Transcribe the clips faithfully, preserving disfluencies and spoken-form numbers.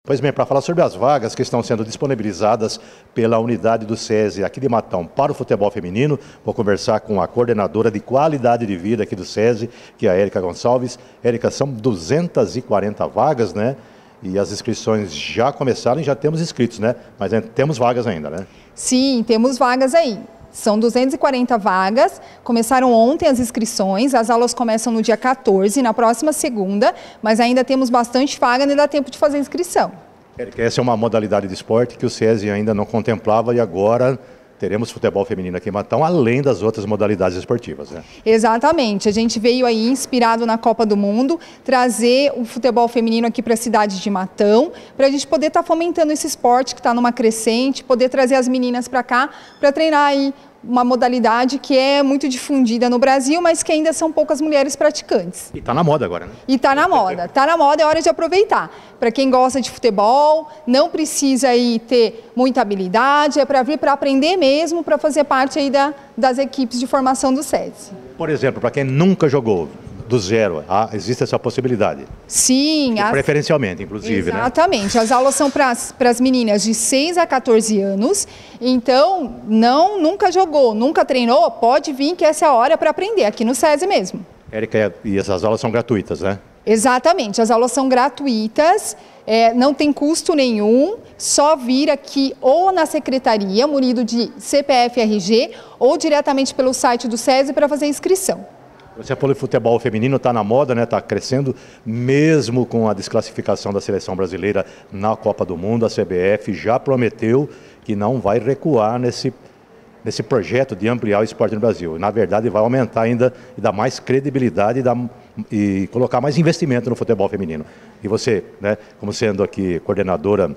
Pois bem, para falar sobre as vagas que estão sendo disponibilizadas pela unidade do SESI aqui de Matão para o futebol feminino, vou conversar com a coordenadora de qualidade de vida aqui do SESI, que é a Érica Gonçalves. Érica, são duzentas e quarenta vagas, né? E as inscrições já começaram e já temos inscritos, né? Mas é, temos vagas ainda, né? Sim, temos vagas aí. São duzentas e quarenta vagas, começaram ontem as inscrições, as aulas começam no dia quatorze, na próxima segunda, mas ainda temos bastante vaga, ainda dá tempo de fazer a inscrição. Érica, essa é uma modalidade de esporte que o SESI ainda não contemplava e agora teremos futebol feminino aqui em Matão, além das outras modalidades esportivas, né? Exatamente, a gente veio aí inspirado na Copa do Mundo, trazer o futebol feminino aqui para a cidade de Matão, para a gente poder estar tá fomentando esse esporte que está numa crescente, poder trazer as meninas para cá, para treinar aí uma modalidade que é muito difundida no Brasil, mas que ainda são poucas mulheres praticantes. E está na moda agora, né? E está na moda, está na moda, é hora de aproveitar. Para quem gosta de futebol, não precisa aí ter muita habilidade, é para vir para aprender mesmo, para fazer parte aí da, das equipes de formação do SESI. Por exemplo, para quem nunca jogou do zero, ah, existe essa possibilidade? Sim. As... Preferencialmente, inclusive, Exatamente. Né? As aulas são para as meninas de seis a quatorze anos, então não, nunca jogou, nunca treinou, pode vir que essa é a hora para aprender, aqui no SESI mesmo. Érica, e essas aulas são gratuitas, né? Exatamente, as aulas são gratuitas, é, não tem custo nenhum, só vir aqui ou na secretaria, munido de C P F R G, ou diretamente pelo site do SESI para fazer inscrição. Você falou que o futebol feminino está na moda, né? Está crescendo, mesmo com a desclassificação da seleção brasileira na Copa do Mundo. A C B F já prometeu que não vai recuar nesse, nesse projeto de ampliar o esporte no Brasil. Na verdade, vai aumentar ainda e dar mais credibilidade e, dar, e colocar mais investimento no futebol feminino. E você, né, como sendo aqui coordenadora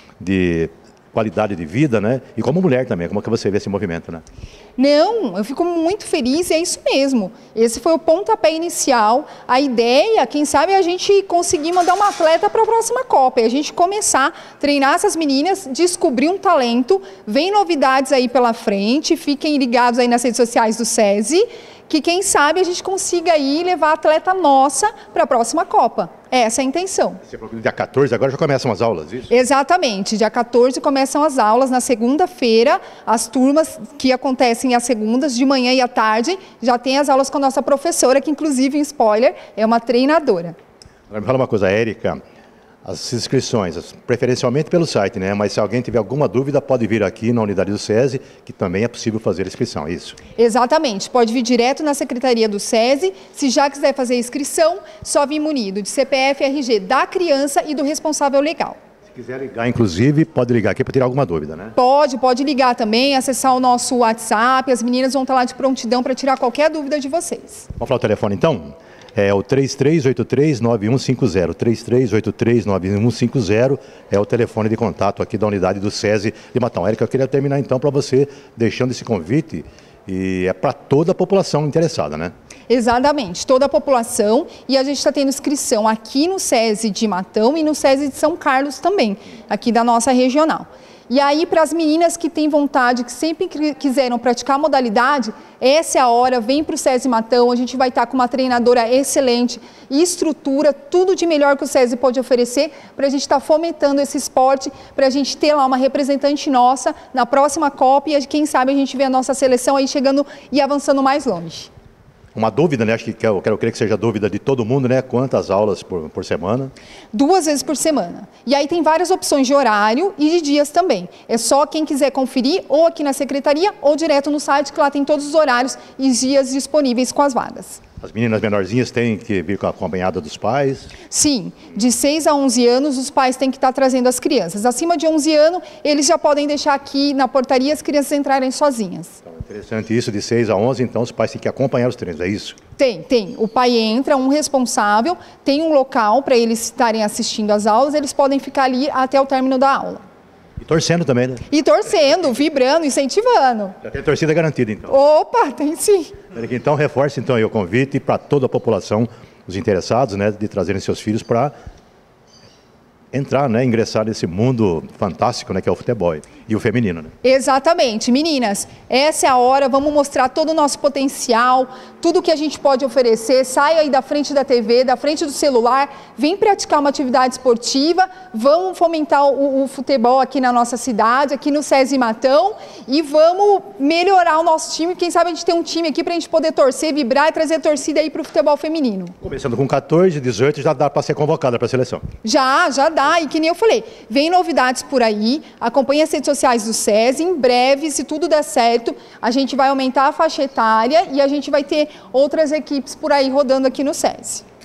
de qualidade de vida, né? E como mulher também, como é que você vê esse movimento, né? Não, eu fico muito feliz e é isso mesmo. Esse foi o pontapé inicial. A ideia, quem sabe, é a gente conseguir mandar uma atleta para a próxima Copa. E a gente começar a treinar essas meninas, descobrir um talento. Vem novidades aí pela frente, fiquem ligados aí nas redes sociais do SESI, que quem sabe a gente consiga aí levar a atleta nossa para a próxima Copa. Essa é a intenção. Você falou que dia quatorze agora já começam as aulas, isso? Exatamente, dia quatorze começam as aulas, na segunda-feira, as turmas que acontecem às segundas, de manhã e à tarde, já tem as aulas com a nossa professora, que inclusive, em spoiler, é uma treinadora. Agora me fala uma coisa, Érica, as inscrições, preferencialmente pelo site, né? Mas se alguém tiver alguma dúvida, pode vir aqui na unidade do SESI, que também é possível fazer a inscrição, é isso? Exatamente, pode vir direto na secretaria do SESI, se já quiser fazer a inscrição, só vir munido de C P F R G da criança e do responsável legal. Se quiser ligar, inclusive, pode ligar aqui para tirar alguma dúvida, né? Pode, pode ligar também, acessar o nosso WhatsApp, as meninas vão estar lá de prontidão para tirar qualquer dúvida de vocês. Vamos falar o telefone então? É o três três oito três, nove um cinco zero, três três oito três, nove um cinco zero é o telefone de contato aqui da unidade do SESI de Matão. Érica, eu queria terminar então para você, deixando esse convite, e é para toda a população interessada, né? Exatamente, toda a população, e a gente está tendo inscrição aqui no SESI de Matão e no SESI de São Carlos também, aqui da nossa regional. E aí, para as meninas que têm vontade, que sempre quiseram praticar a modalidade, essa é a hora, vem para o SESI Matão, a gente vai estar com uma treinadora excelente e estrutura, tudo de melhor que o SESI pode oferecer, para a gente estar fomentando esse esporte, para a gente ter lá uma representante nossa na próxima Copa e quem sabe a gente vê a nossa seleção aí chegando e avançando mais longe. Uma dúvida, né? Acho que eu quero crer que seja dúvida de todo mundo, né? Quantas aulas por, por semana? Duas vezes por semana. E aí tem várias opções de horário e de dias também. É só quem quiser conferir ou aqui na secretaria ou direto no site, que lá tem todos os horários e dias disponíveis com as vagas. As meninas menorzinhas têm que vir acompanhada dos pais? Sim, de seis a onze anos os pais têm que estar trazendo as crianças. Acima de onze anos, eles já podem deixar aqui na portaria as crianças entrarem sozinhas. Então, interessante isso, de seis a onze, então os pais têm que acompanhar os treinos, é isso? Tem, tem. O pai entra, um responsável, tem um local para eles estarem assistindo às aulas, eles podem ficar ali até o término da aula. E torcendo também, né? E torcendo, vibrando, incentivando. Já tem torcida garantida, então. Opa, tem sim. Então, reforce então aí o convite para toda a população, os interessados, né, de trazerem seus filhos para entrar, né, ingressar nesse mundo fantástico, né, que é o futebol e o feminino, né? Exatamente. Meninas, essa é a hora, vamos mostrar todo o nosso potencial, tudo que a gente pode oferecer, saia aí da frente da T V, da frente do celular, vem praticar uma atividade esportiva, vamos fomentar o, o futebol aqui na nossa cidade, aqui no SESI Matão, e vamos melhorar o nosso time, quem sabe a gente tem um time aqui para a gente poder torcer, vibrar e trazer torcida aí para o futebol feminino. Começando com quatorze, dezoito, já dá para ser convocada para a seleção. Já, já dá, e que nem eu falei, vem novidades por aí, acompanhe as redes sociais do SESI, em breve, se tudo der certo, a gente vai aumentar a faixa etária e a gente vai ter outras equipes por aí rodando aqui no SESI.